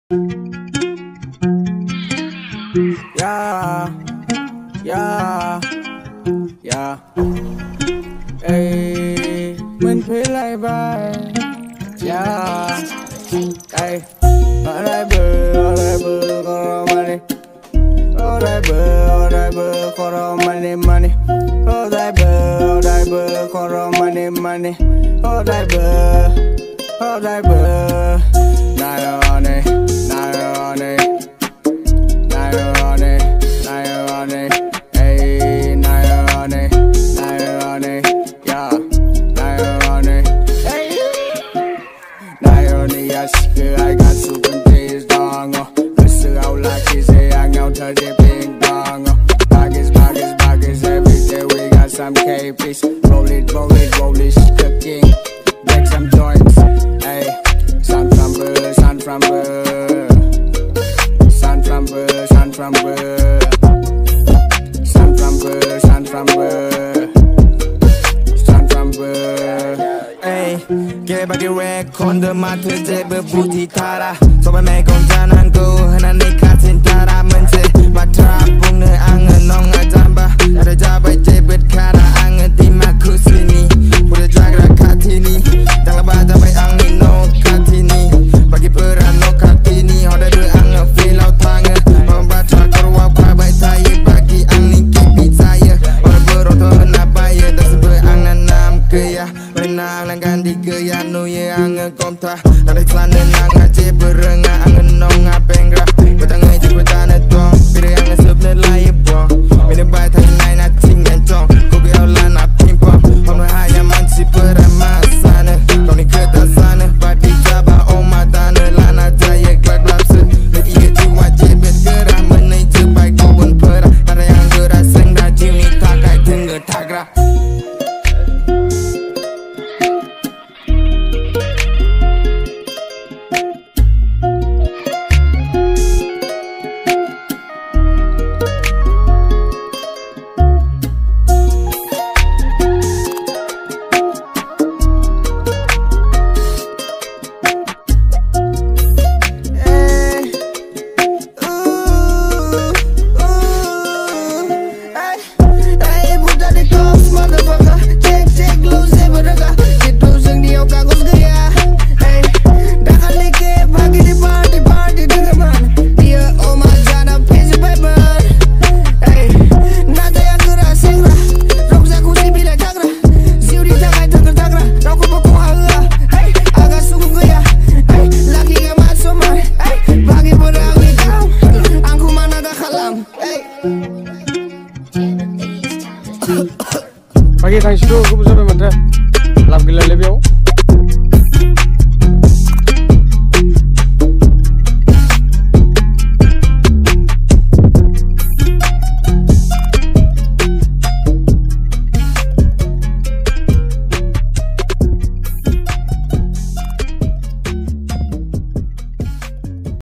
Yeah, yeah, yeah. Ê, mình phải lại bài. Yeah, ê, ở đây bơ, có money. Ở đây bơ, có money, money. Ở đây bơ, có money, money. Ở đây bơ, NAIHOR HONWI, NAIHOR HONWI. NAIHOR HONWI, NAIHOR HONWI, ayy, NAIHOR HONWI, NAIHOR HONWI, yeah, NAIHOR HONWI, ayy. NAIHOR HONWI, yes, I got super days dong, cause out like she's a young out to the ping pong, Vagis, every day we got some KPs, roll it, cooking, make some joints, ayy, sun from bird. Get back the record, the matter table booty tara. So I make on Janan go, and I make cut in Tara Mente. My trap on the anger, non a jamba. At a job I did with Kara, anger, Dima Kusini. Put a drag like Katini. Talabata by Angi, no Katini. Bagi Pura, no Katini. How they do anger, feel out tanger. On Batra, Korwa, by Taye, Bagi, Angi, keep it tire. On a bird or a buyer, that's a bird, Anganam, Kaya. Nang ganti gaya nu ye ang komta nang iklan nang aje bereng ang nong apengra betang aje betana tong pire ang sup ne lai bo mine bai thai nai na ting en tong ko ge ola na pim pom on ha ya man si pera masana kau ni keta sana badi jaba o madana lana jaya glad labs ne ye ji waje bet gera menai je bai ko bun pera ada yang gera seng da jini takai tengah tagra. Vagi thằng studio cũng rất là mình thế làm cái lời live